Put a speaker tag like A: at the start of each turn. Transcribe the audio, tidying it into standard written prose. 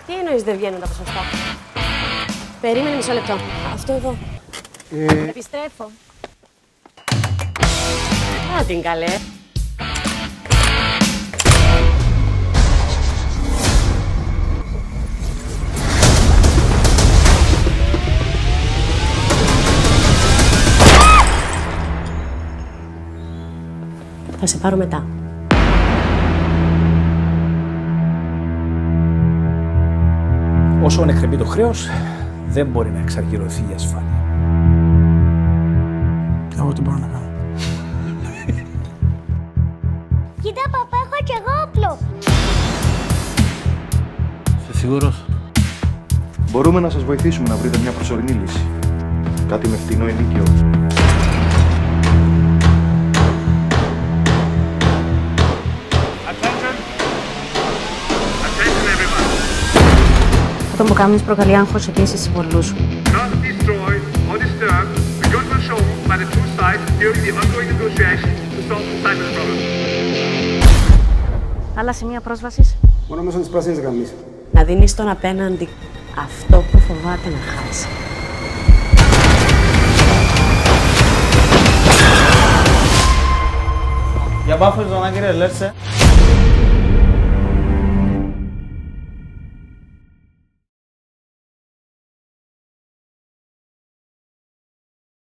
A: Τι εννοείς δεν βγαίνουν τα ποσοστά? Περίμενε μισό λεπτό. Αυτό εδώ. Επιστρέφω. Α, την καλέ. Θα σε πάρω μετά.
B: Όσο εκκρεμεί το χρέος, δεν μπορεί να εξαργυρωθεί η ασφάλεια.
C: Εγώ τι μπορώ να κάνω?
D: Κοίτα, παπά, έχω κι εγώ όπλο.
C: Είσαι σίγουρος?
E: Μπορούμε να σας βοηθήσουμε να βρείτε μια προσωρινή λύση. Κάτι με φτηνό ενίκιο.
A: Αυτό που κάνεις προκαλεί άγχος επίσης σε πολλούς. Άλλα σημεία πρόσβασης.
C: Μόνο μέσω της πράσινης γραμμής.
A: Να δίνεις στον απέναντι αυτό που φοβάται να χάσει.
F: Για μπάφο ζωνά, κύριε Λέρσε.